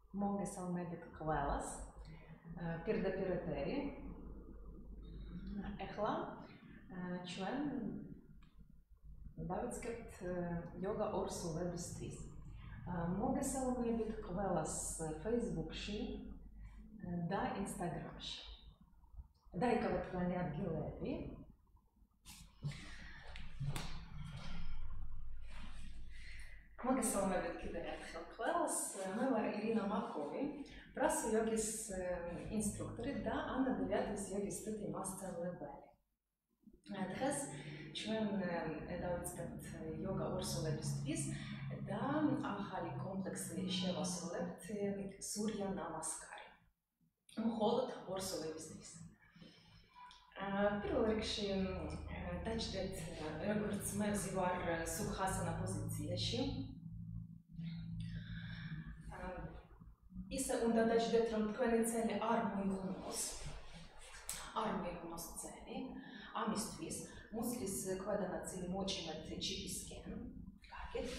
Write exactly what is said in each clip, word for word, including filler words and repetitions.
მოგესალმებით ყველას პირდაპირ ეთერი. Ეხლა ჩვენ დავიწყებთ იოგა ორ სულებისთვის. მოგესალმებით ყველას Facebook-ში და Instagram-ში. დაიკავეთ თქვენი ადგილები. მოგესალმებით კიდევ ერთხელ ყველას. მე ვარ ირინა მაკოვი, პრასო იოგის ინსტრუქტორი და ანა დევიატის იოგის სტუდიის მასწავლებელი. დღეს ჩვენ დავიწყებთ იოგა ორ სულებისთვის და ახალი კომპლექსი შევასრულებთ სურია ნამასკარი. მხოლოდ ორ სულებისთვის. პირველ რიგში დაჭდეთ, როგორც მე ვარ სუქასანა პოზიციაში. ისე უნდა დაჭდეთ, რომ თქვენი წელი არ მოიხმოს. არ მოიხმოს წელი. ამისთვის მუცლის ქვედა ნაწილი მოჭიმეთ ჩიპისკენ. კარგით.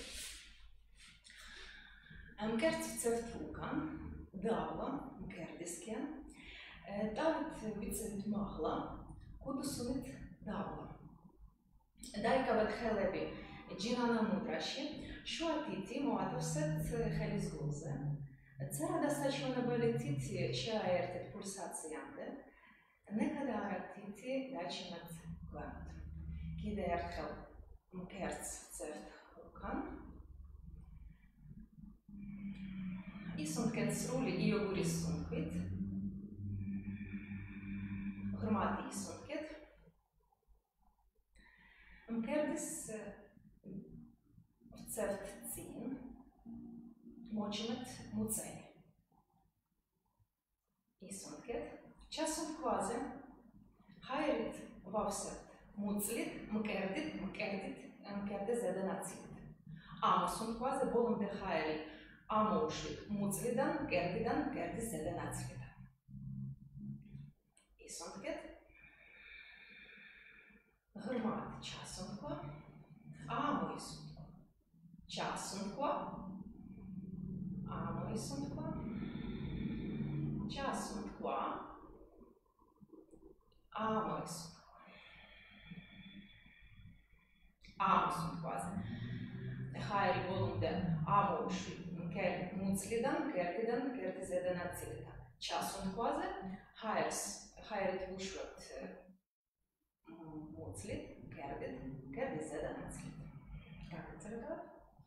მკერდს ვცევთ უკან, დავა მკერდისკენ. დავით ვიცემთ მაღლა, კუდუსუნით დავა. დაიკავეთ ხელები ჯინანა მუდრაში, შუა თითი მოათავსებთ ხელის გულზე. წერა და საჩვენებელი თითი შეაერთეთ პულსაციამდე. ნეკა და არა თითი დაჩინათ გვერდ. კიდე ერთხელ მკერდს ვცევთ უკან. ისუნთქეთ სრული იოგური სუნთქვით. ღრმად ისუნთქეთ. მკერდის ვცევთ წინ. მოჭიმეთ მუცელი. ისუნთქეთ. ჩასუნთქვაზე ჰაერით ვავსებთ მუცლით, მკერდით, მკერდით, მკერდის ზედა ნაწილით. ამოსუნთქვაზე ბოლომდე ჰაერი ამოუშვით მუცლიდან, მკერდიდან, მკერდის ზედა ნაწილიდან. ისუნთქეთ. ღრმად ჩასუნთქვა, ამოისუნთქვა. ჩასუნთქვა, ამოისუნთქვა. ჩასუნთქვა, ამოისუნთქვა. ამოსუნთქვაზე ჰაერი ბოლომდე ამოუშვით მუცლიდან, მკერდიდან, მკერდის ზედა ნაწილიდან. ჩასუნთქვაზე ჰაერს ჰაერით ვუშვებთ მუცლით, მკერდით, მკერდის ზედა ნაწილით. გაგეწერებათ.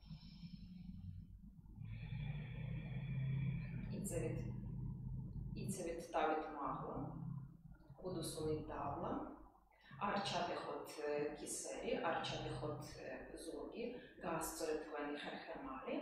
იცევით, იცევით დავით მაღლა, კუდუსუნით დავლა. არ ჩადეხოთ კისერი, არ ჩადეხოთ ზურგი, გაასწორეთ თქვენი ხერხემალი.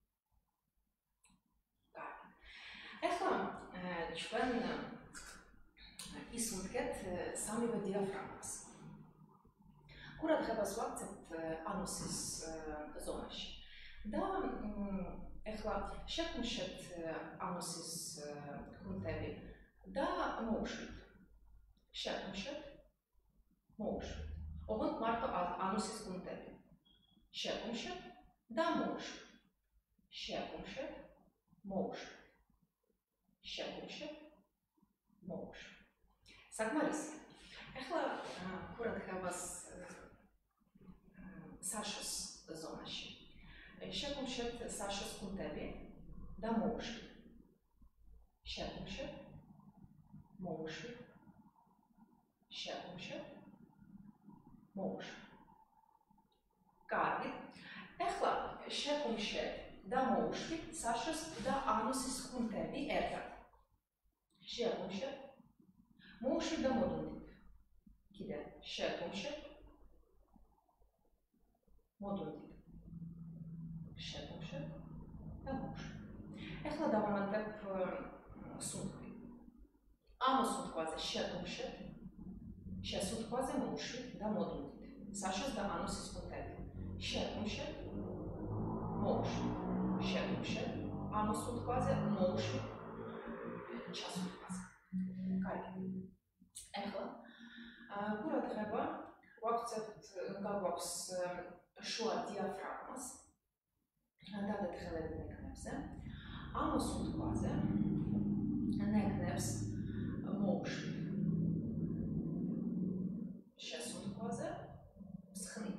კარგი. ეხლა ჩვენ ისუნთქეთ სამივე დიაფრაგმას. ყურადღებას ვაქცევთ ანუსის ზონაში. და ეხლა შევქმშეთ ანუსის კუნთები და მოუშვით. შევქმშეთ, მოუშვით. ოღონდ მარტო ანუსის კუნთები. შევქმშეთ და მოუშვით. შევქმშეთ, მოუშვით. შევქმშეთ, მოუშვით. საკმარისია. ეხლა ყურადღებას საშოს ზონაში. შევქმშეთ საშოს კუნთები და მოუშვით. შევქმშეთ, მოუშვით. შევქმშეთ, მოუშვით. კარგი. ეხლა შევქმშეთ და მოუშვით საშოს და ანუსის კუნთები ერთად. შევქმშეთ, მოუშვით და მოდუნდით. კიდე შევქმშეთ, მოდუნდით. შევქმშეთ და მოუშვით. ეხლა დავამატებ სუნთქვი. ამოსუნთქვაზე შევქმშეთ, შესუნთქვაზე მოუშვით და მოდუნდით. საშოს და ანუსის კუნთები. შევქმშეთ, მოუშვით. შევქმშეთ, ამოსუნთქვაზე მოუშვით, ჩასუნთქვაზე. კარგი. ეხლა ყურადღება ვაქცევთ, გაგვაქვს შუა დიაფრაგმას. დავდეთ ხელები მეკნებზე. ამოსუნთქვაზე ნეკნებს მოუშვით. შესუნთქვაზე მსხნით.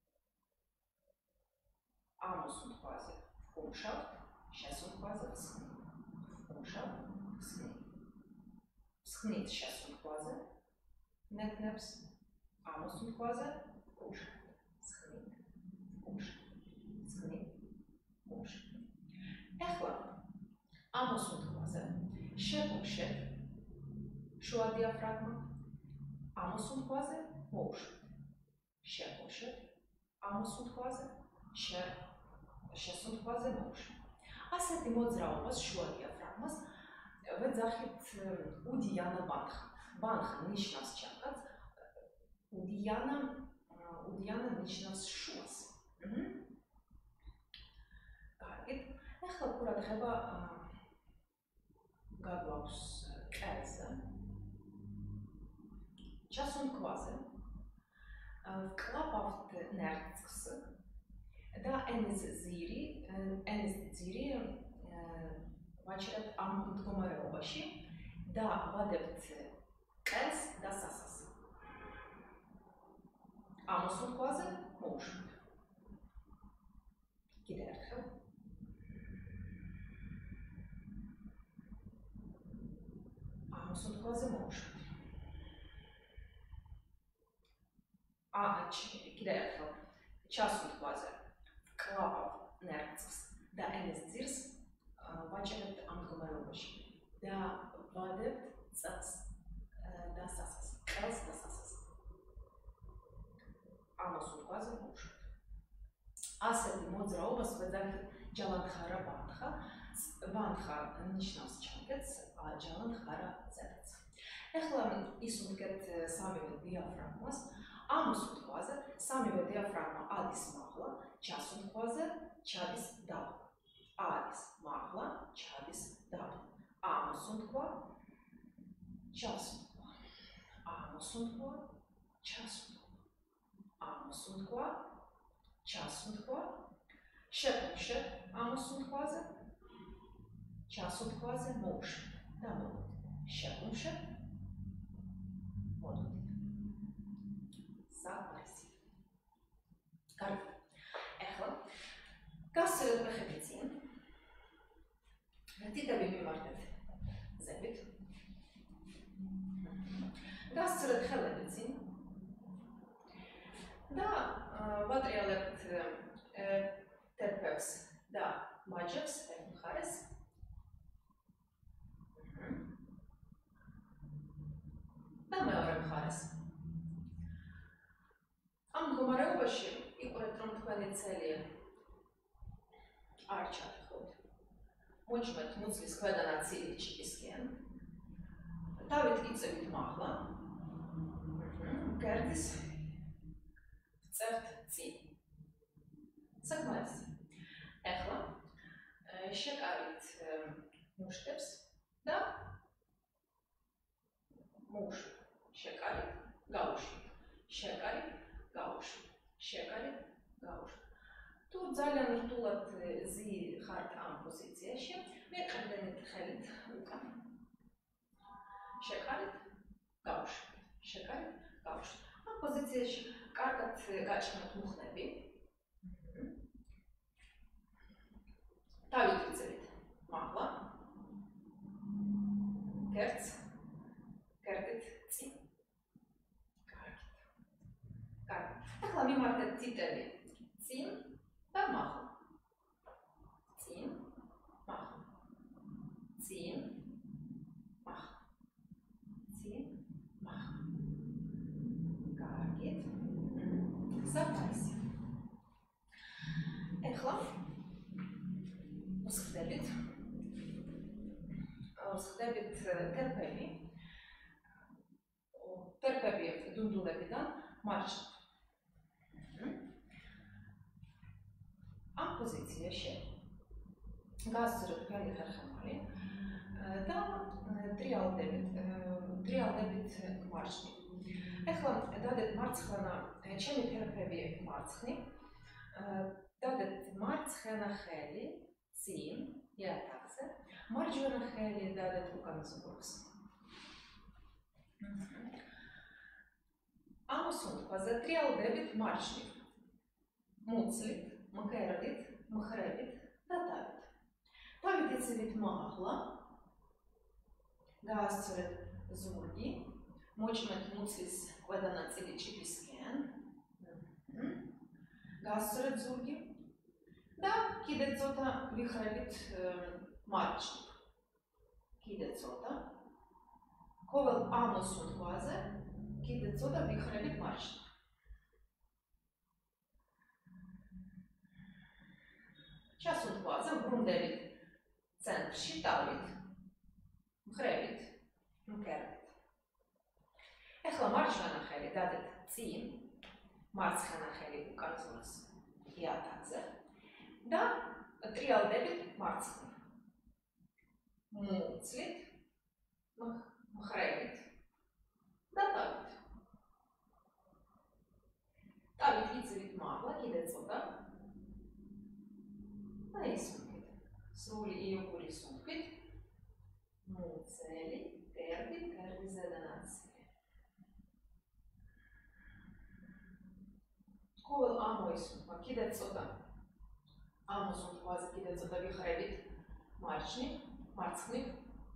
ამოსუნთქვაზე ვუმშავთ, შესუნთქვაზე მსხნით. ვუმშავთ, მსხნით. მსხნით შესუნთქვაზე ნეკნებს ამოსუნთქვაზე ვუმშავთ. მსხნით, ვუმშავთ, მსხნით, ვუმშავთ. ეხლა ამოსუნთქვაზე შევუმშეთ შუა დიაფრაგმა, ამოსუნთქვაზე მოვუშვით. შევუმშეთ, ამოსუნთქვაზე, შესუნთქვაზე მოვუშვით. ასეთი მოძრაობას შუა დიაფრაგმას ვეძახით უდიანა ბანხა. ბანხა ნიშნავს ჩაკაც, უდიანა უდიანა ნიშნავს შუას. კარგით. ეხლა ყურადღება გაგვაქვს ყელზე. ჩასუნთქვაზე ვკლაპავთ ნერწს და ენის ძირი, ენის ძირი ვაჭრებთ ამ მდგომარეობაში და ვადებთ ყელს და სასას. ამოსუნთქვაზე მოვუშვით. კიდევ ერთხელ. ამოსუნთქვაზე მოვუშვით. კიდევ ერთხელ ჩასუნთქვაზე ვკლაპავ ნერწს და ენის ძირს ვაჭრებთ ამ მდგომარეობაში და ვადებთ წელს და სასას, ყელს და სასას. ამოსუნთქვაზე მოვუშვით. ასეთი მოძრაობას ვეძახით ჯალანთხარა ბანხა. ბანხა ნიშნავს ჩაკეტს, ჯალანთხარა ზედაც. ეხლა ისუნთქეთ სამივე დიაფრაგმას. ამოსუნთქვაზე სამივე დიაფრაგმა ადის მაღლა, ჩასუნთქვაზე ჩადის დაბლა. ადის მაღლა, ჩადის დაბლა. ამოსუნთქვა, ჩასუნთქვა. ამოსუნთქვა, ჩასუნთქვა. ამოსუნთქვა, ჩასუნთქვა. შევუმშეთ ამოსუნთქვაზე, ჩასუნთქვაზე მოვუშვით და მოვიდით. შევუმშეთ, მოვიდით. საკმარისი. კარგი. ეხლა გასცილეთ ფეხები წინ. დიდები მივარდეთ ზევით. გასცილეთ ხელები წინ. და ვატრიალებთ თერფებს და მაჯებს ერთ მხარეს. და მეორე მხარეს. ამ მდგომარეობაში იყურეთ, რომ თქვენი ცელი არ ჩათხოვთ. მოჭმეთ მუცლის ქვედა ნაწილი ჩიპისკენ. დავით იწევით მაღლა. გერდის წერთ წინ. საკმარისი. ეხლა შეკარით მუშტებს და მოვუშვით. შეკარით, გავუშვით. შეკარით, გავუშვით. შეკარით, გავუშვით. თუ ძალიან რთულად ზი ხართ ამ პოზიციაში, მეყრდენით ხელით უკან. შეკარით, გავუშვით. შეკარით, გავუშვით. ამ პოზიციაში კარგად გაჭმოთ მუხლები. დავით ვიწევით მაღლა. გერდს, გერდით წინ. კარგით. კარგი. ახლა მიმართეთ თითები წინ და მაღლა. წინ, მაღლა. წინ, მაღლა. წინ, მაღლა. კარგით. საკმარისი. ეხლა ვსხდებით. ვსხდებით თერფები. თერფები დუნდულებიდან მარჯვნივ. ამ პოზიციაში გასცრეთ თქვენი ხერხემალი და ტრიალდებით, ტრიალდებით მარჯვნივ. ეხლა დადეთ მარცხენა, ჩემი თერფები მარცხნივ. დადეთ მარცხენა ხელი წინ, იატაკზე مارجوانا خالي دادت وكانزورس. Амосун за триал дебит маршник. Муцлит, макервит, махревит, татавит. Тавитица вит магла. Гасцурет зурги. Мочмет муцлис квадана цели чипискен. Гасцурет зурги. Да, кидецота вихревит маршник. Кидецота. Ковел амосун квазе. Кидецота вихревит маршник. Часун квазе вбрундевит центр щитавит. Мхревит. Мкервит. Ехла маршвана хели дадет цин. Марцхана хели укарзунас. Иатазе. Да, триал дебит марцхана. Муцлит. Мхревит. Да, тавит. Тавит лицевит магла, кидецота. Рисункит. Срули и йоку рисункит. Муцели, керди, керди зеленацели. Ковел амо рисунка, кидецота. Амо сунквазе кидецота вихревит. Марчник, марцхник.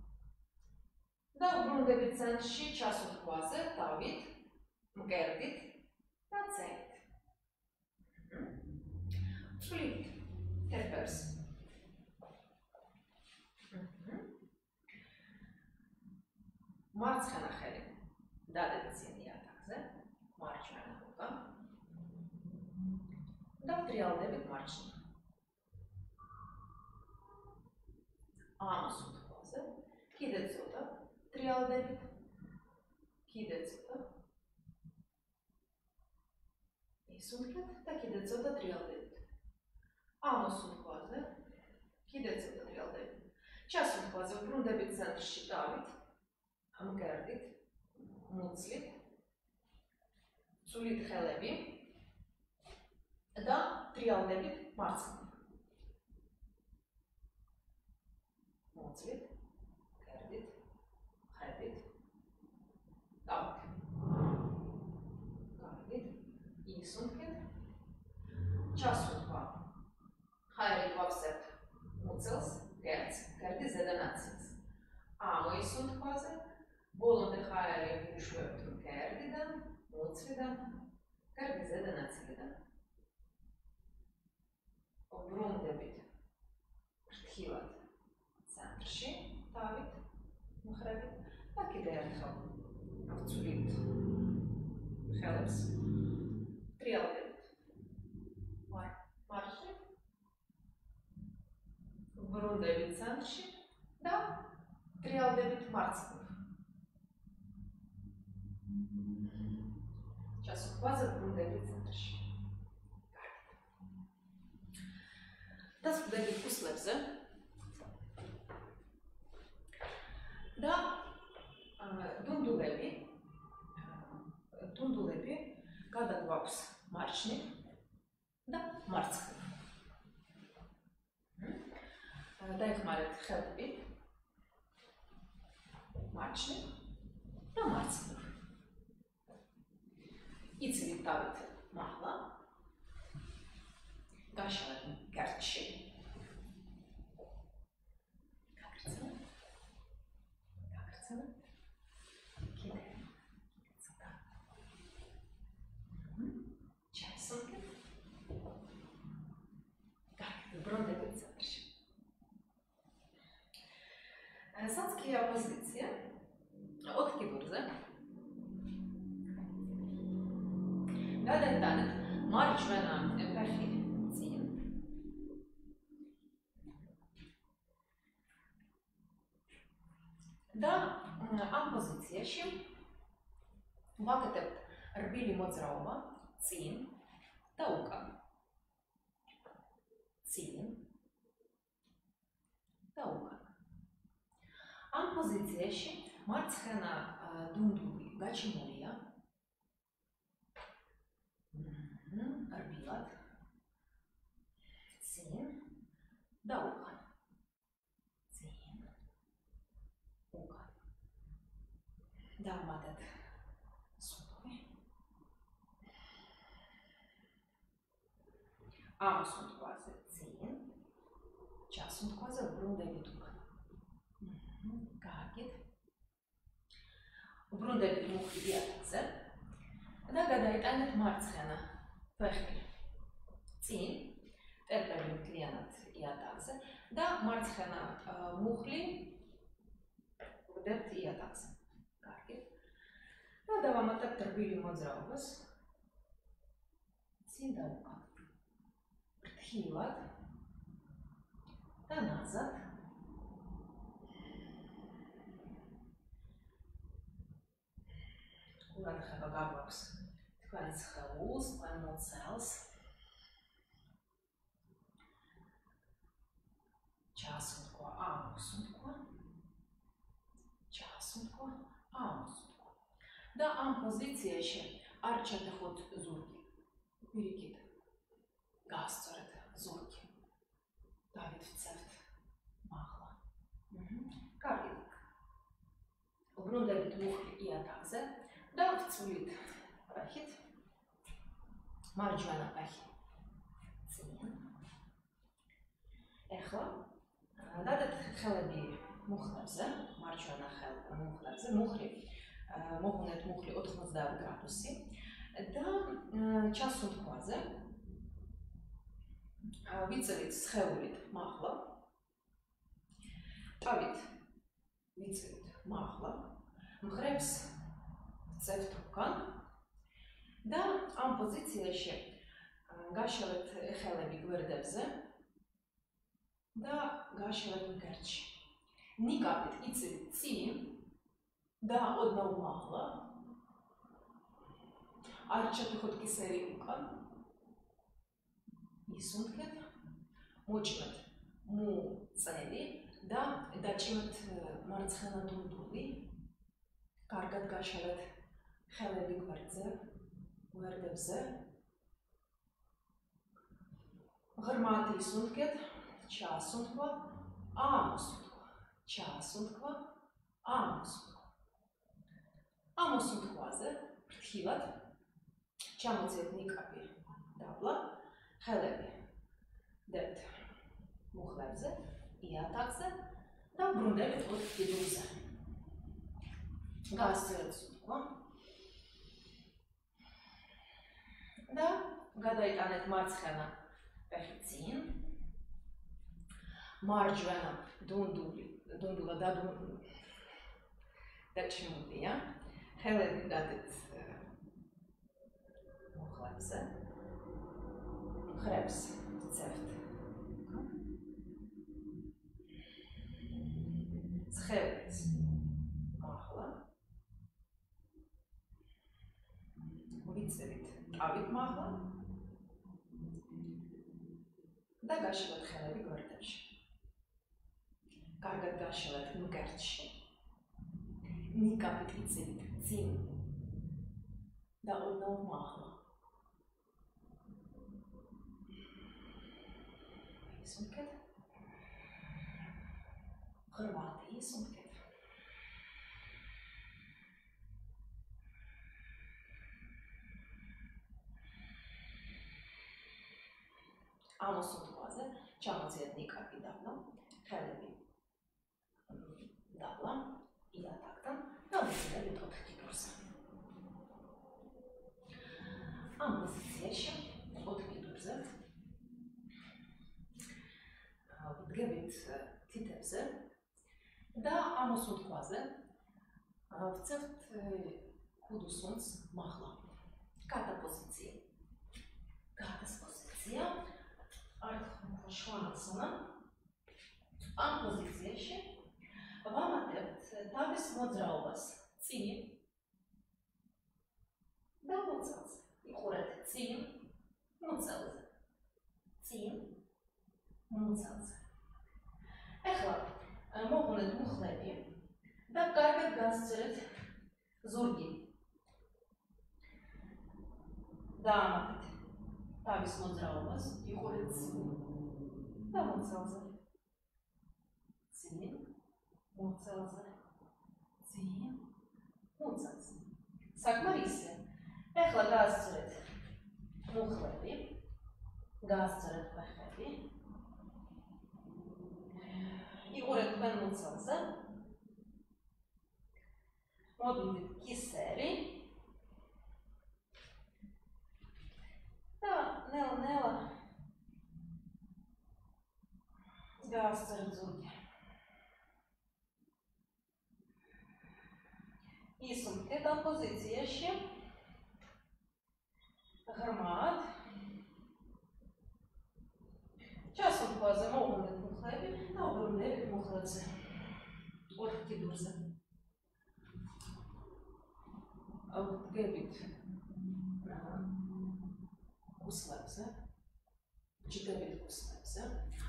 Да, вбрундевит ценши, часун квазе, тавит, мгердит, нацелит. Цулит. Терперс. Марцхана хели. Дадет цин иатазе. Марчвена хука. Да, триал дебит марчник. Амосун квазе. Кидецота. Триал дебит. Кидецота. Исункет. Та кидецота триал дебит. Амосун квазе. Кидецота триал дебит. Часун квазе. Вбрундебит центр щитавит. Мкердит. Муцлит. Цулит хелеби. Да, триал дебит марцхник. Муцлит. Кердит. Хребит. Тавит. Кардит. Исункет. Часун ква. Хайрит вавсет. Муцелс. Керц. Керди зеленацец. Амо исунт квазе. Болонде хайри ушвептун кердидан. Муцлидан. Керди зеленацелидан. Вбрундебит. Šthivat. Центрши. Тавит. Мхревит. Так и дерхал. Цулит. Хелепс. Триал дебит. Марши. Вбрундебит центрши. Да. Триал дебит марцхнув. Часу квазе вбрундебит центрши. Das debit услебзе. Да, дундулеби, дундулеби, когда главс марчник, да, марцхнув. Да их марят хелби, марчник, да, марцхнув. И цветавит махла, гашалет герчи. Часункет. Так, вбрундебит центрши. Санские оппозиции от кибурзе. Гаден данет марчвена пехи цин. Да, оппозиция ще. Вакетеп рбили моцрауба. Цин, таука. Цин, таука. Ампозиция ще марцхена дундуби гачимолия. Арбилат. Цин, даука. Цин, დავამატეთ სუნთქვი. ამ სუნთქვაზე წინ, ჩასუნთქვაზე უბრუნდებით უკან. კარგით. უბრუნდებით მუხლი იატაკზე და გადაიტანეთ მარცხენა ფეხი წინ, ტერპები მთლიანად იატაკზე და მარცხენა მუხლი ვდებთ იატაკზე. კარგით. და დავამატებთ რბილი მოძრაობას წინ და უკან. ფრთხილად და ნაზად. ყურადღება გაგვაქვს თქვენს სხეულს, თქვენ მოცელს. ჩასუნთქვა, ამოსუნთქვა. ჩასუნთქვა, ამოსუნთქვა. და ამ პოზიციაში არ ჩატეხოთ ზურგი. პირიქით გასწორეთ ზურგი. დავიცავთ მაღლა. კარგით. უბრუნდებით მუხლი იატაკზე და ვწვლით ფეხით. მარჯვენა ფეხი წინ. ეხლა დადეთ ხელები მუხლებზე, მარჯვენა მუხლებზე, მუხლი მოღუნეთ მუხლი ოთხმოცდაათ გრადუსი და ჩასუნთქვაზე ვიწევით სხეულით მაღლა. ტავით ვიწევით მაღლა. მხრებს ვწევთ უკან და ამ პოზიციაში გაშალეთ ხელები გვერდებზე და გაშალეთ მგერჩი. ნიკაპით იწევით წინ და ოდნავ მაღლა. არ ჩატეხოთ კისერი უკან. ისუნთქეთ, მოჭმეთ მუწელი და დაჭიმეთ მარცხენა დუნდული. კარგად გაშალეთ ხელები გვერდზე, გვერდებზე. ღრმად ისუნთქეთ, ჩასუნთქვა, ამოსუნთქვა, ჩასუნთქვა, ამოსუნთქვა. ამოსუნთქვაზე ფრთხილად ჩამოწიეთ ნიკაპი დაბლა. ხელები დებთ მუხლებზე, იატაკზე და ბრუნდებით ოთხ კიდურზე. გასწორეთ სუნთქვა და გადაიტანეთ მარცხენა ფეხი წინ. მარჯვენა დუნდული, დუნდულა დაჭიმულია. ხელები დადეთ მუხლებზე. მხრებს ვწევთ. სხეულს მაღლა. ვიწევით ტავით მაღლა და გაშალეთ ხელები გვერდებში. კარგად გაშალეთ მგერჩი. ნიკაპით იწევით წინ და ოდნავ მაღლა. ისუნთქეთ. ღრმად ისუნთქეთ. ამოსუნთქვაზე ჩამოწიეთ ნიკაპი დაბლა, ხელები დაბლა, იატაკთან და ვიწევით ოთხ კიდურზე. ამ პოზიციაში ოთხ კიდურზე ვდგებით თითებზე და ამოსუნთქვაზე ვწევთ ქუდუსუნს მაღლა. გადა პოზიცია. გადა პოზიცია. ართხმ შვანაცნა. ამ პოზიციაში ვამატებთ თავის მოძრაობას წინ და მოწელზე. იყურეთ წინ, მოწელზე. წინ, მოწელზე. ეხლა მოღუნეთ მუხლები და კარგად გასწორეთ ზურგი. დაამატეთ თავის მოძრაობას, იყურეთ წინ და მოწელზე. წინ, მოწელზე. წინ, მუცელს. საკმარი ისე. ეხლა გაასწრეთ მუხლები, გაასწრეთ ფეხები. იყურეთ თქვენ მუცელზე. მოდუნდით კისერი. და ნელ-ნელა გაასწრეთ ზურგი. ისუნთქეთ ამ პოზიციაში. ღრმად. ჩასუნთქვაზე მოუბრუნდეთ მუხლები და უბრუნდებით მუხლებზე. ოთხ კიდურზე. ვდგებით კუსლებზე, ჯდებით კუსლებზე.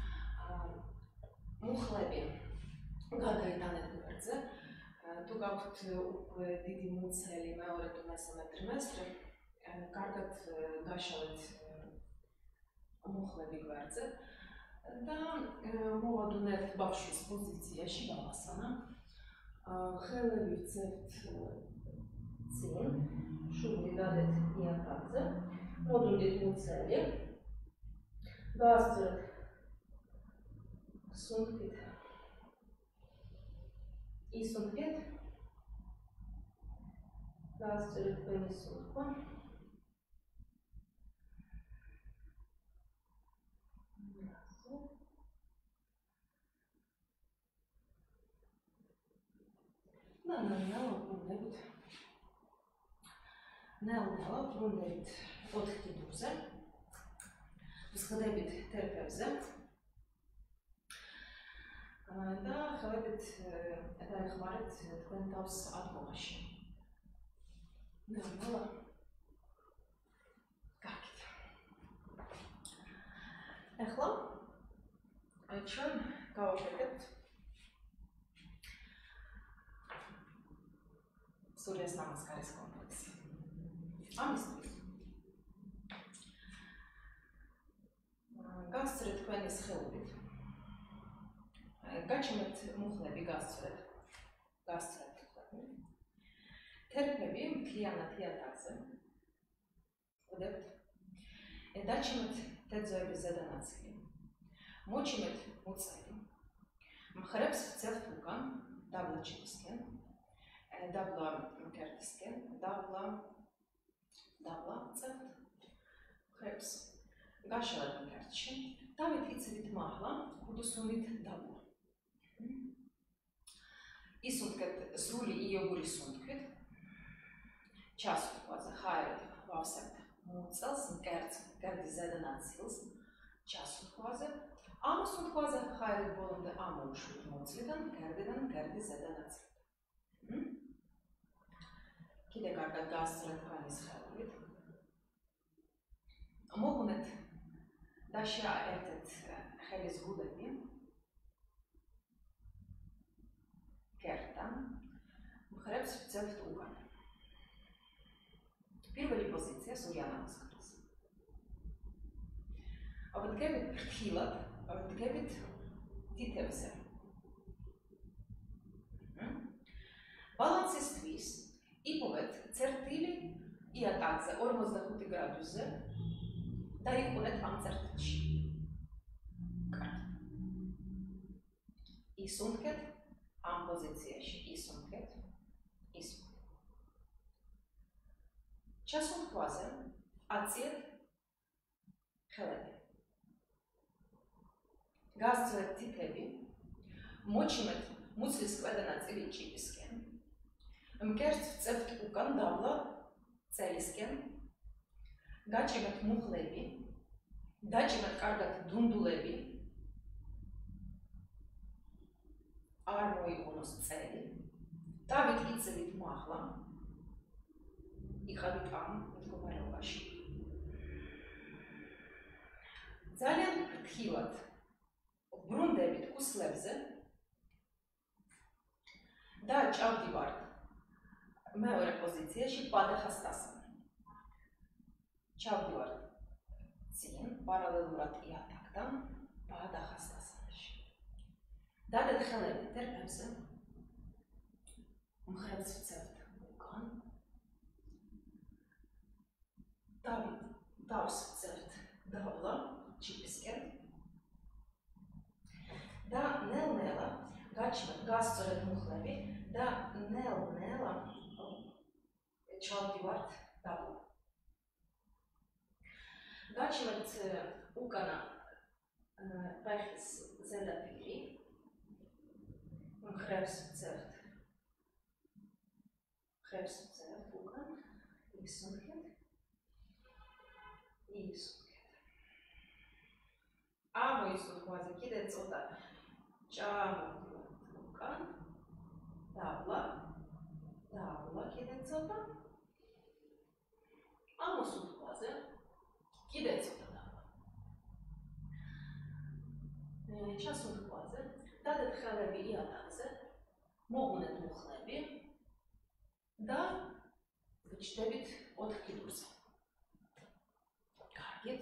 მუხლები გადაიტანეთ გვერდზე. თუ გაქვთ უკვე დიდი მუცელი მეორე თუ მესამე ტრიმესტრი, კარგად გაშალეთ მუხლები გვერდზე და მოვადუნეთ ბავშვის პოზიციაში ბალასანა. ხელები ვცევთ წინ, შუბლი გადეთ იატაკზე, მოდუნდით მუცელი, გაასწრეთ სუნთქით, ისუნთქეთ, გაასწრეთ თქვენი სუნთქვა. და ნელ-ნელა ვბრუნდებით. ნელ-ნელა ვბრუნდებით ოთხ კიდურზე. ვსხდებით თერფებზე. და ხელებით დაეხმარეთ თქვენ თავს ადგომაში. ნელ-ნელა კარგით. ეხლა ჩვენ გავაკეთებთ სულიას ნამასკარის კომპლექსი. ამისთვის გასწრეთ თქვენი სხეულით. გაჩემეთ მუხლები, გასწრეთ. გასწრეთ მუხლები. თერფები მთლიანად იატაკზე. ვდებთ. დაჩემეთ თეთრების ზედა ნაწილი. მოჩიმეთ მუცელი. მხრებს ვცევთ უკან, დაბლა ჩებისკენ. დაბლა კერტისკენ, დაბლა, დაბლა ვცევთ. მხრებს გაშალეთ კერტში. დავით მაღლა, ქუდუსუნით დაბლა. ისუნთქეთ სრული იოგური სუნთქვით. ჩასუნთქვაზე ხაერით ვავსებთ მუცელს, მკერდს, მკერდის ზედა ნაწილს. ჩასუნთქვაზე, ამოსუნთქვაზე ხაერით ბოლომდე ამოუშვით მუცლიდან, მკერდიდან, მკერდის ზედა ნაწილით. კიდე კარგად გაასწრეთ თქვენი სხეულით. მოღუნეთ და შეაერთეთ ხელის გულები. კერტთან, მხრებს ვცევთ უკან. პირველი პოზიცია სურია ნამასკარს. ვდგებით ფრთხილად, ვდგებით თითებზე. ბალანსისთვის იპოვეთ წერტილი იატაკზე ორმოცდახუთი გრადუსზე და იყუნეთ ამ წერტილში. კარგი. ისუნთქეთ ამ პოზიციაში, ისუნთქეთ, ისუნთქეთ. ჩასუნთქვაზე აციეთ ხელები. გასწრეთ თითები, მოჩიმეთ მუცლის ქვედა ნაწილი ჭიბისკენ. მკერდს ვწევთ უკან დაბლა წელისკენ. გაჭიმეთ მუხლები, დაჭიმეთ კარგად დუნდულები. არ მოიგონოს წელი. დავით მაღლა. იხადით ამ მდგომარეობაში. ძალიან ფრთხილად ბრუნდებით კუსლებზე და ჭავდივართ მეორე პოზიციაში პადახასტასანი. ჩავდივართ წინ, პარალელურად იატაკთან, პადახასტასანაში. დადეთ ხელები თერფებზე, მხრებს ვცევთ უკან. David tavs cert davla čipisken. Da nel-nela gazcoret muhlები da nel-nela ჩავდივართ დაბლა. Გაჩვენეთ უკანა ფეხის ზედაპირი. მხრევს ვწერთ. მხრევს ვწერთ უკან. ისუნქეთ. ისუნქეთ. ამოისუნქვაზე კიდე ცოტა ჩამოვდივართ უკან. დაბლა. დაბლა კიდე ცოტა. ამოსუნქვაზე კიდე ცოტა დაბლა. ჩასუნქვაზე დადეთ ხელები იატაკზე, მოღუნეთ მუხლები და ვიჩდებით ოთხ კიდურზე. კარგით.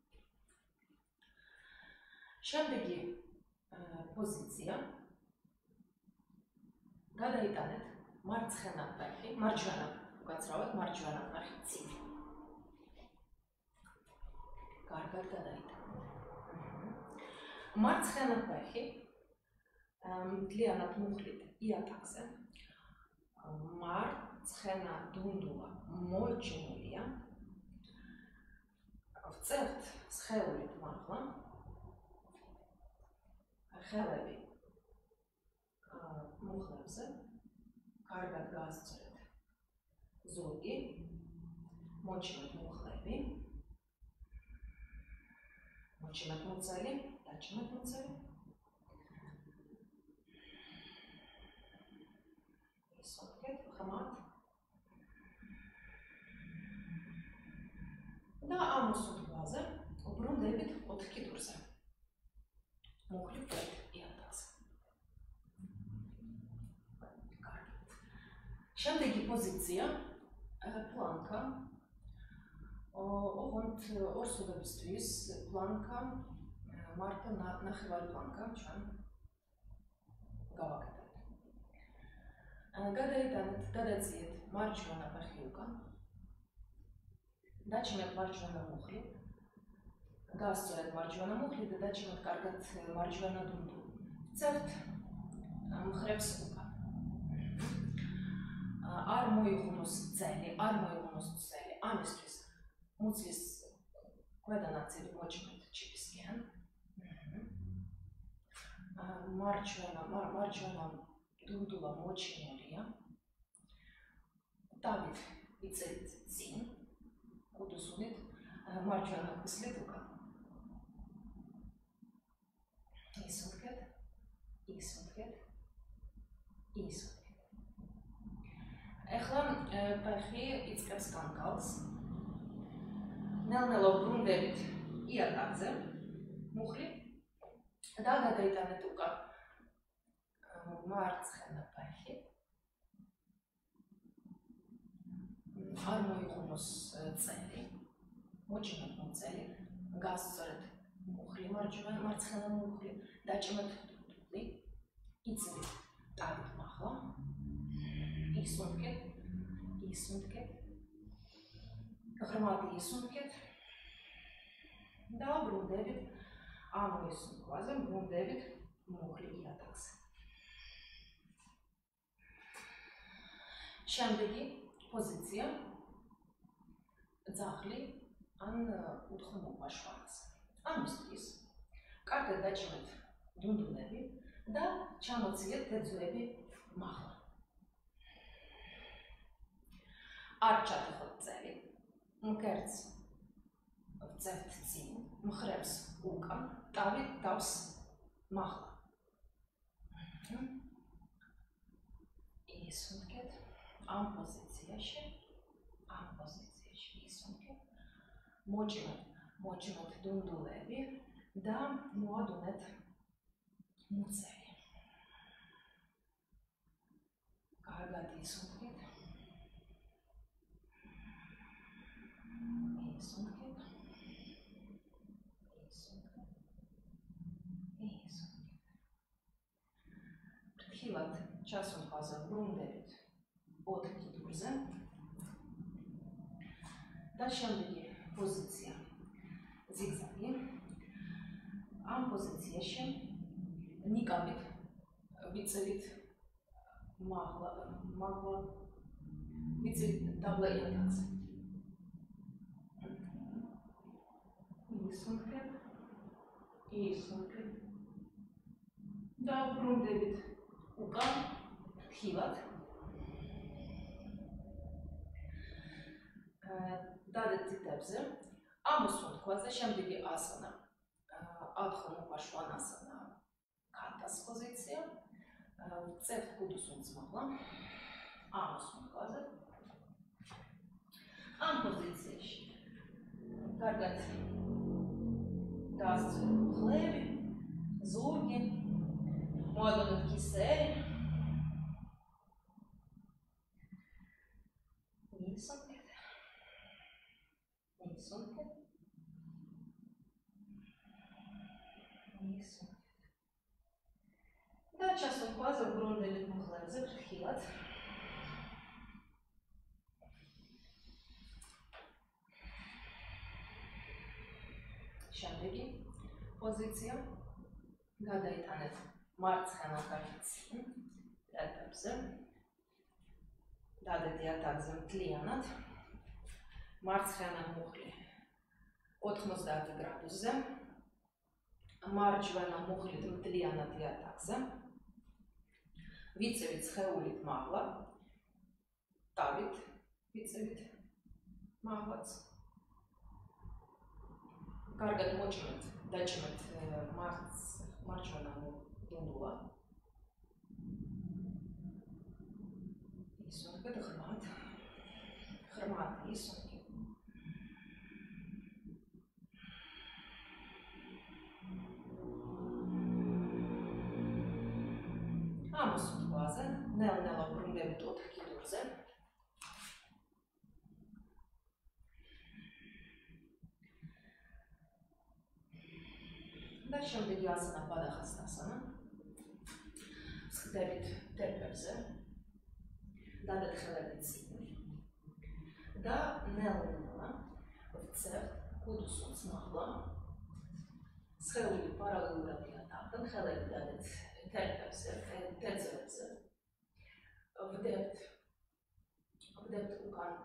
შემდეგი პოზიცია. გადაიტანეთ მარცხენა ფეხი, მარჯვენა, უკაცრავად მარჯვენა ფეხი წინ. კარგად გადაიტანეთ. მარცხენა ფეხი მთლიანად მუხლით იატაკზე. მარცხენა დუნდულა მოჩენილია. ვწერთ სხეულით მაღლა. ხელები მუხლებზე. კარგად გასწრეთ ზოგი. მოჩვენეთ მუხლები. მოჩვენეთ მუცელი, დაჩვენეთ მუცელი. ისუნქეთ ხმად. და ამოსუნთქვაზე უბრუნდებით ოთხ კიდურზე. მუხლით იატაკზე. შემდეგი პოზიცია პლანკა. ოღონდ ორსულებისთვის პლანკა მარტო ნახევარი პლანკა ჩვენ გავაკეთებთ. გადაიტანეთ, გადაწიეთ მარჯვენა ფეხი უკან. დაჩვენეთ მარჯვენა მუხლი. გასწორეთ მარჯვენა მუხლი და დაჩვენეთ კარგად მარჯვენა დუნდული. ვწერთ მხრებს უკან. არ მოიღუნოს წელი, არ მოიღუნოს წელი. ამისთვის მუცლის ქვედა ნაწილი მოჩვენეთ ჩიპისკენ. მარჯვენა, მარჯვენა დუნდულა მოჩენილია. დავით იწერით წინ. უდუსუნით მარჯვენა ქუსლით უკან. ისუნქეთ, ისუნქეთ, ისუნქეთ. ეხლა ფეხი იწყებს კანკალს. ნელ-ნელა ვბრუნდებით იატაკზე, მუხლი და გადაიტანეთ უკან მარცხენა ფეხი. არ მოიღუნოს წელი, მოჩვენეთ მუცელი, გასწორეთ მუხლი, მარცხენა მუხლი, დაჭმეთ დუნდული, იწვით დავით მაღლა. ისუნქეთ, ისუნქეთ. ღრმად ისუნქეთ და ბრუნდებით ამოისუნქვაზე, ბრუნდებით მუხლი იატაკზე. შემდეგი პოზიცია ძაღლი ან უთხმობაშვანს. ამისთვის კარგად დაჭმეთ დუნდულები და ჩამოციეთ თეთრები მაღლა. არ ჩატეხოთ წელი. მკერდს ვწერთ წინ, მხრებს უკან, ტავით თავს მაღლა. ისუნქეთ ამ პოზიციაში, ამ პოზიციაში ისუნქეთ. მოჭმეთ, მოჭმეთ დუნდულები და მოადუნეთ მუცელი. კარგად ისუნქეთ. ისუნქეთ. ისუნქეთ. ისუნქეთ. ფრთხილად ჩასუნთქვაზე ბრუნდებით ოთხ კიდურზე და შემდეგი პოზიცია ზიგზაგი. ამ პოზიციაში ნიკაბით ვიწევით მაღლა მაღლა ვიწევით დაბლა იატაკზე. ისუნთქებ, ისუნთქებ და ბრუნდებით უკან ხილად. დადეთ თითებზე, ამოსვამთ ქვაზე, შემდეგი ასანა, ათხმოვაშვა ასანა, ქათას პოზიცია, ვწევთ კუდუს უმცმაღლა, ამოსვამთ ქვაზე. ამ პოზიციაში კარგად დაასწრებთ მუხლები, ზურგი, მოადონებთ კისერი. ისუნთქეთ, ისუნთქეთ, ისუნთქეთ. და ჩასვით ქვაზე, ვბრუნდებით მუხლებზე ფრთხილად. შემდეგი პოზიცია გადაიტანეთ მარცხენა კალთის ეტაპზე. დადეთ იატაკზე მთლიანად. მარცხენა მუხლი ოთხმოცდაათი გრადუსზე. მარჯვენა მუხლი მთლიანად იატაკზე. ვიწევით სხეულით მაღლა. დავით ვიწევით მაღლაც. კარგად მოჭმეთ, დაჭმეთ მარჯვენა დუნდულა. ისუნთქეთ ღრმად, ღრმად ისუნთქეთ. ამოსვამთ ქვაზე, ნელ-ნელა ბრუნდებით ოთხ კიდურზე. და შემდეგი ასანა ბადახას ასანა. სხდებით თერფებზე. დადეთ ხელები წინ. და ნელ-ნელა ვწევთ კუდუს უმცმაღლა. სხეული პარალელურად იატაკთან, ხელები დადეთ თერფებზე, თერწებზე. ვდებთ, ვდებთ უკან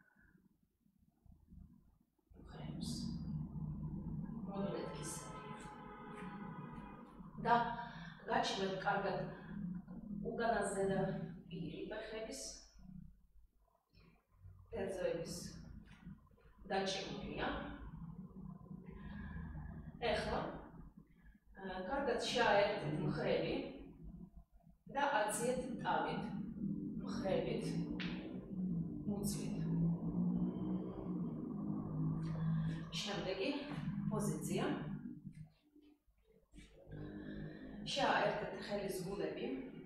მხრებს. მოდით კისერი. და გაჩვენებთ კარგად უკანას ზედა პირი ფეხების, თერწების დაჭიმულია. ეხლა კარგად შეაერთეთ მხრები და აციეთ ტავით, მხრებით მუცლით. შემდეგი პოზიცია. შეაერთეთ ხელის გულები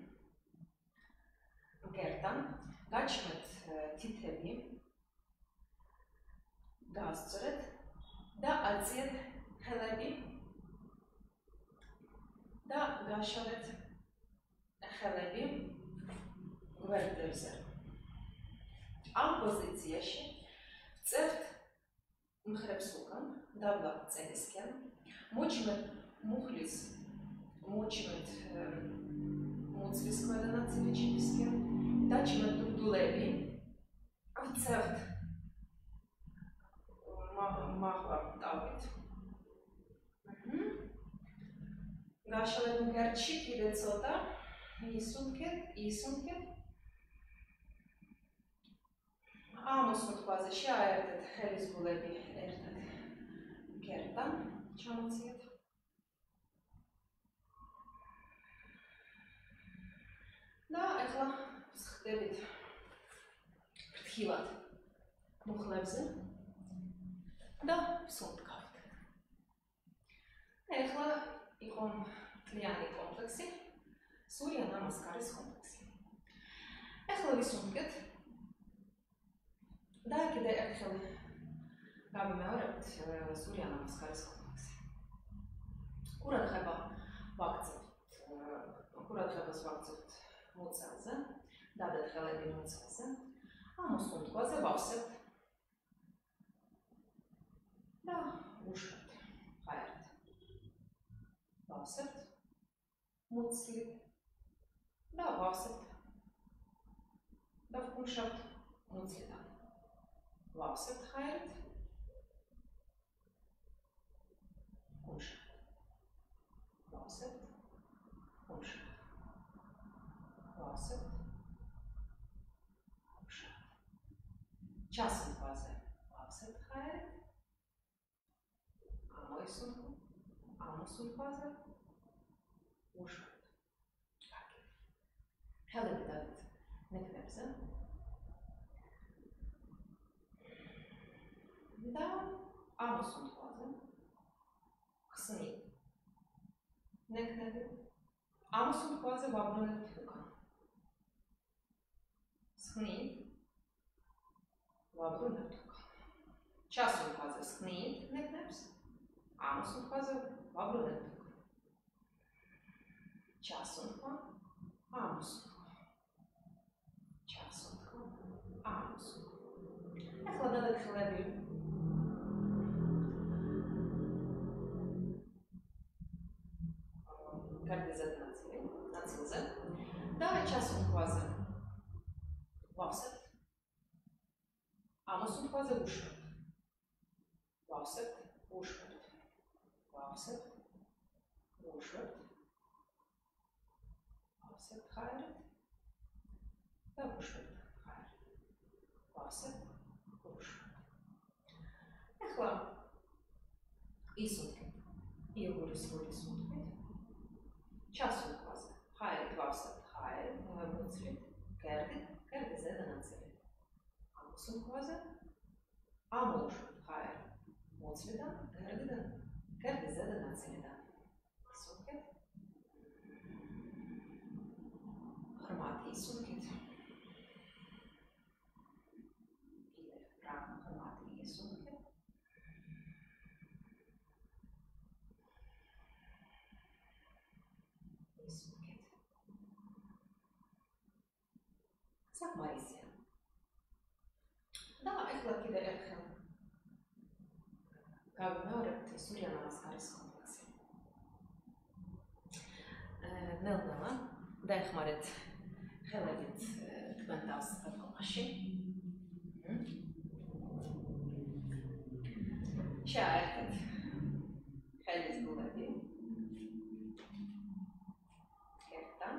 მგერთან, გაჩვენეთ თითები, დაასწრეთ და აციეთ ხელები და გაშორეთ ხელები გვერდებზე. ამ პოზიციაში ვწევთ მხრებს უკან, დაბლა წერისკენ, მოჭმეთ მუხლის მოჭმეთ მუცლის ქვედა ნაწილი ჩიფისკენ, დაჭმეთ დუდულები, ვწევთ მაღლა ტავით. გაშორეთ მგერდში კიდე ცოტა, ისუნთქეთ, ისუნთქეთ. ამოსვამთ ქვაზე, შეაერთეთ ხელის გულები ერთად მგერდთან, ჩამოციეთ. და ეხლა სხდებით ფრთხილად მუხლებზე და ვსუნთქავთ. ეხლა იყო მთლიანი კომპლექსი, სურიანა მასკარის კომპლექსი. ეხლა ვისუნთქეთ და კიდე ერთხელ გავიმეორებთ სურიანა მასკარის კომპლექსი. ყურადღება ვაქცევთ, ყურადღებას ვაქცევთ მუცელზე, დადეთ ხელები მუცელზე, ამოსვამთ ქვაზე ვავსებთ და უშევთ ჰაერით. ვავსებთ მუცლით და ვავსებთ და ვკუმშავთ მუცლიდან. ვავსებთ ჰაერით, ვკუმშავთ. ვავსებთ, ვკუმშავთ. ვავსებთ, ვკუმშავთ. ჩასუნთქვაზე ვავსებთ ჰაერით, ამოისუნთქვა, ამოსუნთქვაზე ვუშვებთ. კარგი. ხელები დავით ნექნებზე და ამოსუნთქვაზე ხსნით ნექნები, ამოსუნთქვაზე ვაბრუნებთ უკან. ხსნით ვაბრუნებთ უკან. ჩასუნთქვაზე ხსნით ნექნებს, ამოსუნთქვაზე ვაბრუნებთ უკან. ჩასუნთქვა, ამოსუნთქვა. ჩასუნთქვა, ამოსუნთქვა. ახლა დადეთ ხელები გარდაზე ნაწილზე და ჩასუნთქვაზე ვავსებთ, ამოსუნთქვაზე ვუშვებთ. ვავსებთ, ვუშვებთ. ვავსებთ, ვუშვებთ. ვავსებთ ჰაერით და ვუშვებთ ჰაერით. ვავსებთ, ვუშვებთ. ახლა ისუნთქეთ, იგურის სრული სუნთქით. ჩასუნთქვაზე ჰაერით ვავსებთ ჰაერით, მუცლით, გერდით, გერდის ზედა ნაწილით. ამოსუნთქვაზე ამოუშვებთ ჰაერით, მუცლიდან, გერდიდან, გერდის ზედა ნაწილიდან. ისუნთქეთ. ხრმატი ისუნთქით. კიდევ რა ხრმატი ისუნთქეთ. ისუნთქეთ. საკმარისია. და ახლა კიდევ ერთხელ გავიმეორებთ სრული ანალიზის კომპლექსი. ნელ-ნელა დაეხმარეთ ხელებით თქვენ თავს დგომაში. შეაერთეთ ხელის გულები ერთთან.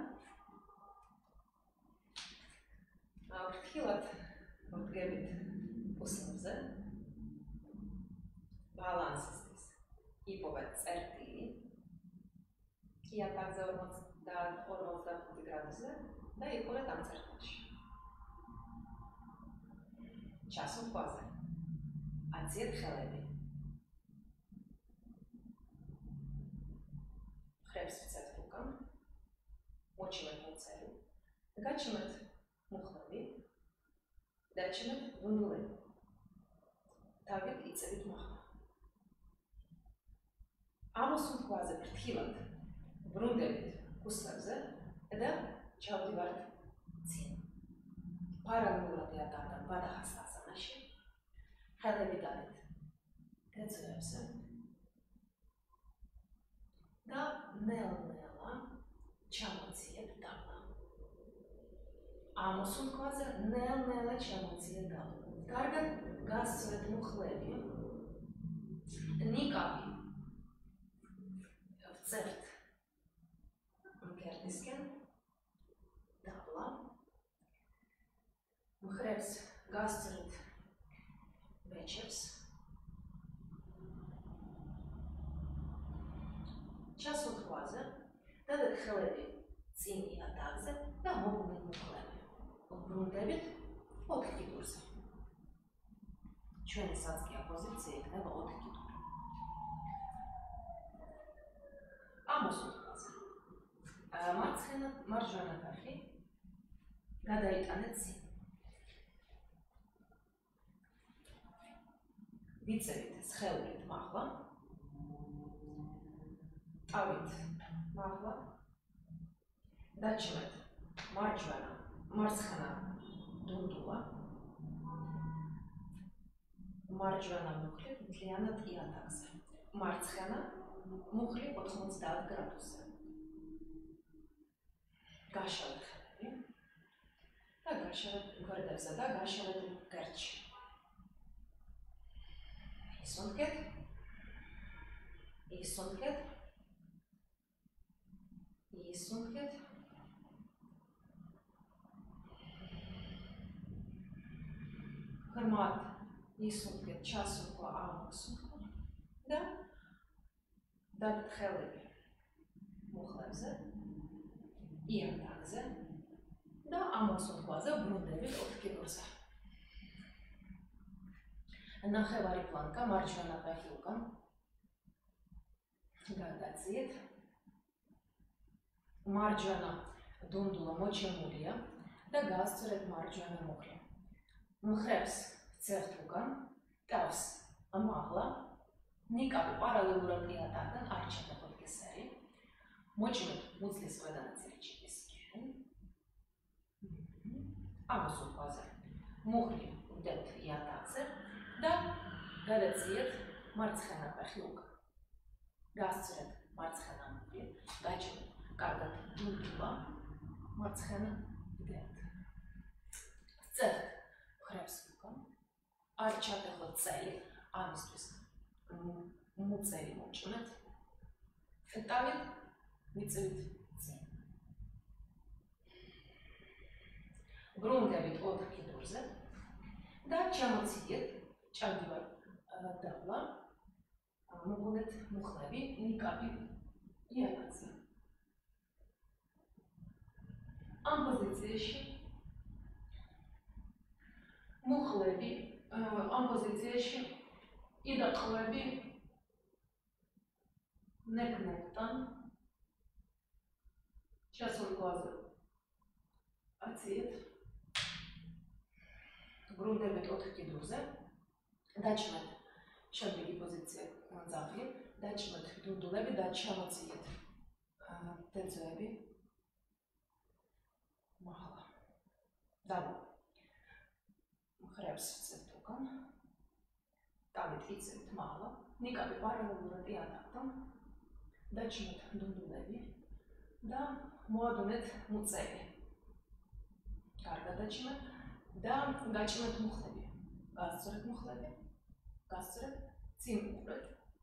ფრთხილად ვდგებით უსმებზე. ბალანსისთვის იპოვეთ წერტილი იატაკზე ორმოცდახუთი გრადუსზე და იპოვეთ ამ წერტილში. ჩასუნთქვაზე აციეთ ხელები. ხრებს ვცეთ უკან, მოჩიმეთ მუცელი, გაჩიმეთ მუხლები, დაჩიმეთ ბრუნდულები. თავით იწევით მაღლა. ამოსუნთქვაზე ფრთხილად ბრუნდებით კუსლებზე და ჩავდივართ წინ. პარალელურად იატაკთან ბადახას ასანაში. ხელები დადეთ კეცრებზე და ნელ-ნელა ჩამოციეთ დაბლა. ამოსუნთქვაზე ნელ-ნელა ჩამოციეთ დაბლა. კარგად გასცვეთ მუხლები, ნიკაპი ვწერთ გერდისკენ, დაბლა, მხრებს გასცრით ბეჭებს, ჩასუნთქვაზე დადეთ ხელები წინ იატაკზე და მოგუნეთ მუხლები. ბრუნდებით ოთხ კიდურზე. ჩვენი საწკია პოზიცია იქნება ოთხ კიდური. ამოსუნთქვაზე მარცხენა მარჯვენა ფეხი გადაიტანეთ წინ. ვიწევით სხეულით მაღლა, ტავით მაღლა, დაჩვენეთ მარჯვენა მარცხენა დუნდულა, მარჯვენა მუხლი მთლიანად იატაკზე. მარცხენა მუხლი ოთხმოცდაათ გრადუსზე. გაშალეთ ხელები და გაშალეთ გვერდებზე და გაშალეთ გერჩი. ისუნთქეთ, ისუნთქეთ, ისუნთქეთ. ღრმად ისუნთქეთ, ჩასუნთქვა, აღმოსუნთქვა და დაგდ ხელები მუხლებზე, იატაკზე და ამოსუნთქვაზე ბრუნდებით ოთხ კიდურზე. ნახევარი პლანკა მარჯვენა ფეხი უკან. გადაძიეთ. მარჯვენა დუნდულა მოჩემულია და გაასწორეთ მარჯვენა მუხლი. მხრებს ვწერთ უკან, ტავს მაღლა, ნიკაპი პარალელურად იატაკთან, არ ჩადახოთ კესერი. მოჭმეთ მუცლის ქვედა ნაწილი ჩიკისკენ. ამოსუნთქვაზე მუხლი ვდებთ იატაკზე და გადაძიეთ მარცხენა ფეხი უკან. გაასწორეთ მარცხენა მუხლი, გაჭმეთ კარგად დუნდულა, მარცხენა ვდებთ. ვწერთ მხრებს უკან, არ ჩადახოთ წელი, ამისთვის მუწელი მოჭმეთ, ტავით ვიწვით წინ. ბრუნდებით ოთხ კიდურზე და ჩამოციეთ ჭადვარ დაბლა, მოგონეთ მუხლები, ნიკაპი იატაკზე. ამ პოზიციაში მუხლები, ამ პოზიციაში იდაყლები ნეკნეტთან ჩასუნთქვაზე აციეთ. ბრუნდებით ოთხ კიდურზე, დაჭმეთ შემდეგი პოზიცია ძაღლი, დაჭმეთ დუნდულები და ჩამოციეთ დეწვები მაღლა. დაბლა. მხრებს ვწერთ უკან, ტავით იწევთ მაღლა, ნიკაპი პარალელურად იატაკთან, დაჭმეთ დუნდულები და მოადუნეთ მუწელი. კარგად დაჭმეთ და გაჭმეთ მუხლები. გაასწორეთ მუხლები, გაასწორეთ, წინ უყრეთ.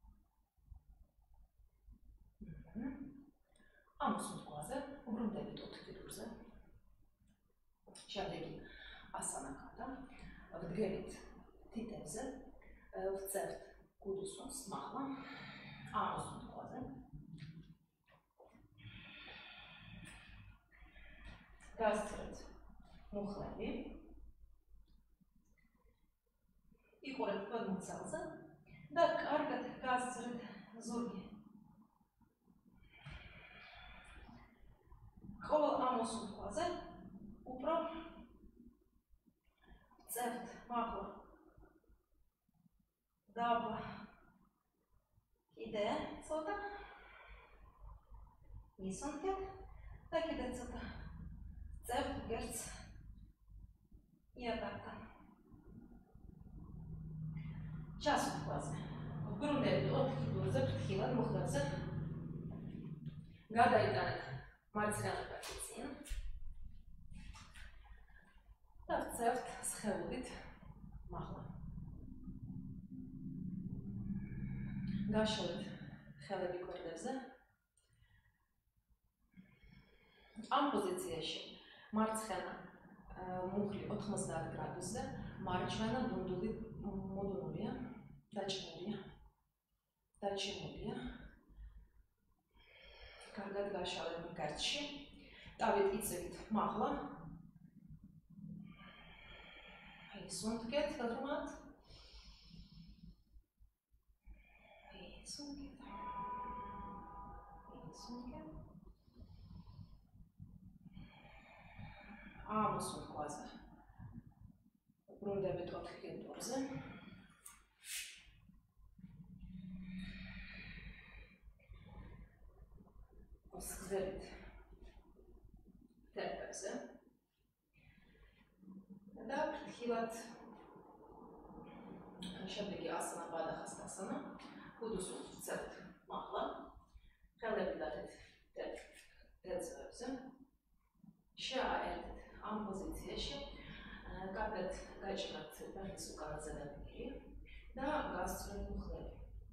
ამოსუნთქვაზე უბრუნდებით ოთხ კიდურზე. შემდეგი ასანა კატა. ვდგებით თითებზე, ვწერთ კუდუსონს მაღლა, ამოსუნთქვაზე. გაასწორეთ მუხლები. იყურეთ ქვემოწელზე და კარგად გაასწორეთ ზურგი. ყოველ ამოსუნთქვაზე უფრო ვწერთ მაღლა, დაბლა, კიდე ცოტა, ისუნთქეთ და კიდე ცოტა ვწერთ გერც იატაკთან. ჩასუნთქვაზე ბრუნდებით ოთხ კიდურზე, ფრთხილად მუხლებზე. გადაიტანეთ მარცხენა ფეხი წინ და ვწერთ სხეულით მაღლა. გაშალეთ ხელები გვერდებზე. ამ პოზიციაში მარცხენა მუხლი ოთხმოცდაათ გრადუსზე, მარჯვენა დუნდული მოდუნულია, დაჭმულია, დაჭმულია. კარგად გაშალეთ გერჩში, ტავით იწევით მაღლა. ისუნთქეთ ღრმად. ისუნთქეთ. ისუნთქეთ. ამოსუნთქვაზე. ბრუნდებით ოთხ კიდურზე. გრძელით თერპებზე და ფრთხილად შემდეგი ასანა ბადახას დასანა, ქუდუსულს ვცევთ მაღლა, ხელები დადეთ დერძვებზე, შეაერთეთ ამ პოზიციაში, კარგად გაჭიმათ ფეხის უკან ზედაპირი და გასწრეთ მუხლები.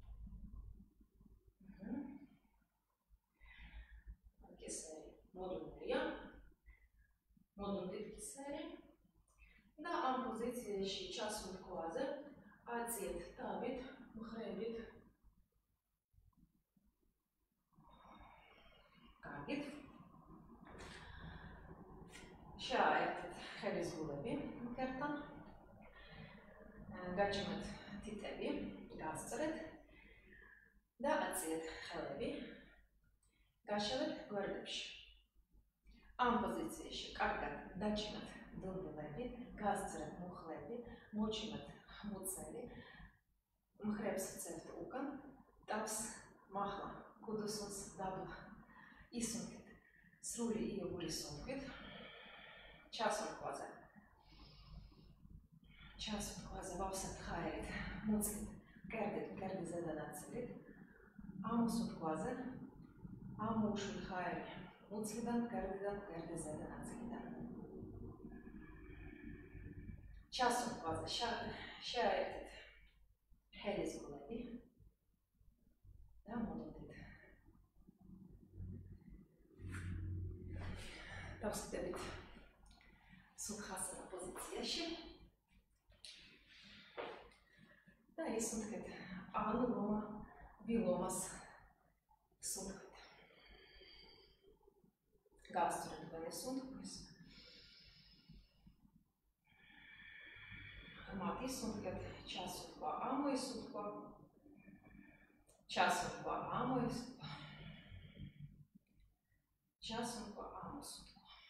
კისერი მოდუნია, მოდუნდით კისერი და ამ პოზიციაში ჩასულ ქვაზე აწიეთ დავით მხრებით. კარგით. შეაერთეთ ხელის გულები მკერდთან. გაჭიმეთ თითები, გასწრეთ და აწიეთ ხელები. გაშევეთ გვერდებში. ამ პოზიციაში კარგად დაჭიმეთ დუმბლები, გასწრეთ მუხლები, მოჭიმეთ მუცელი, მხრებს ვცევთ უკან, თავს მაღლა, ქუდუსულს დაბლა. ისუნთქეთ სრული იოგური სუნთქვით, ჩასვით ქვაზე. ჩასვით ქვაზე ვავსებთ ხაერით, მუცლით, მკერდით, მკერდის ზედა ნაწილით. ამოსვით ქვაზე, ამოუშვით ხაერი მუცლიდან, მკერდიდან, მკერდის ზედა ნაწილიდან. ჩასვით ქვაზე, შეაერთეთ ხელის გულები და მოდუნდით. დავსვიდებით სულხასანა პოზიციაში და ისუნთქეთ ანულომა ვილომას სუნთქვით. გასწრეთ თქვენი სუნთქვის. მათ ისუნთქეთ, ჩასუნთქვა, ამოისუნთქვა, ჩასუნთქვა, ამოისუნთქვა, ჩასუნთქვა, ამოსუნთქვა.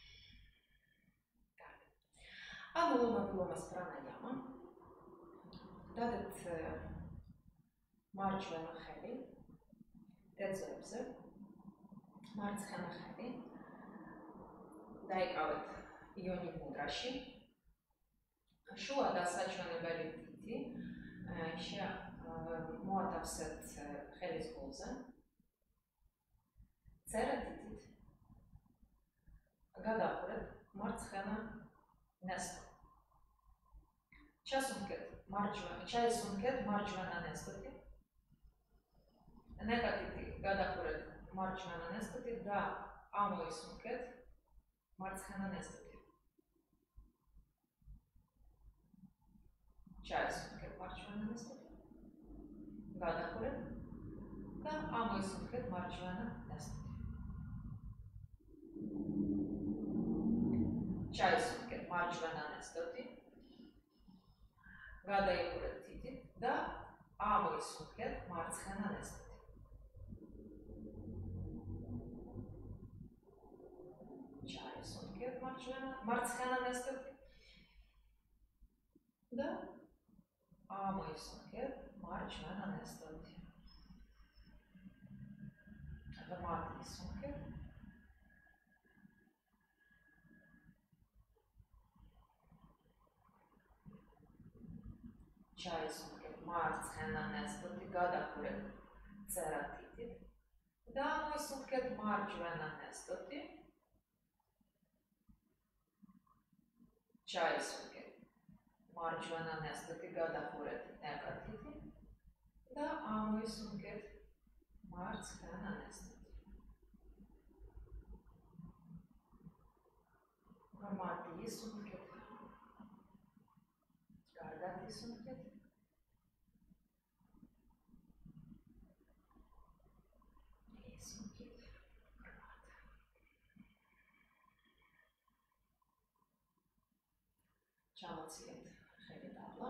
ანულომა ვილომას პრანაიამა. დადეთ მარჯვენა ხელი დერძვებზე, მარცხენა ხელი დაიკავეთ იონი მუდრაში. შუა დასაჩვენებელი თითი მოათავსეთ ხელის გულზე. წერა თითით. გადაჰყურეთ მარცხენა ნესტო. ჩასუნთქეთ მარჯვენა, ჩაისუნთქეთ მარჯვენა ნესტოთი. ნეკატითი გადაჰყურეთ მარჯვენა ნესტოთი და ამოისუნთქეთ მარცხენა ნესტოთი. ჩაისუნთქეთ მარჯვენა ნესტოთი. გადაჰყურეთ და ამოისუნთქეთ მარჯვენა ნესტოთი. ჩაისუნთქეთ მარჯვენა ნესტოთი. გადაიხურეთ თითით და ამოისუნთქეთ მარცხენა ნესტოთი. ჩაისუნთქეთ მარჯვენა, მარცხენა ნესტოთი და ამოისუნთქეთ მარჯვენა ნესტოთი. ღრმად ისუნთქეთ. ჩაისუნთქეთ მარცხენა ნესტოთი, გადაჰყურეთ წერა თითით და ამოისუნთქეთ მარჯვენა ნესტოთი. ჩაისუნთქეთ მარჯვენა ნესტოთი, გადაჰყურეთ ნეკატითი და ამოისუნთქეთ მარცხენა ნესტოთი. ღრმად ისუნთქეთ. კარგად ისუნთქეთ. ისუნთქეთ. ღრმად. ჩამოციეთ ხელი დაბლა.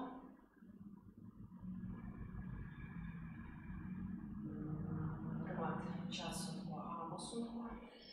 ღრმად ჩასუნთქვა, ამოსუნთქვა.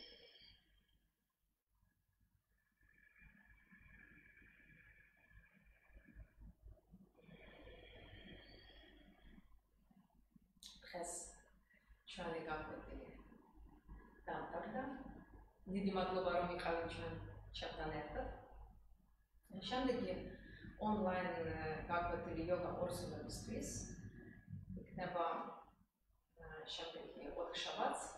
დღეს ჩვენი გაკვეთილი დამთავრდა. დიდი მადლობა რომ იყავით ჩვენ ჩემთან ერთად. შემდეგი online გაკვეთილი იოგა ორსულებისთვის იქნება შემდეგი ოთხშაბათს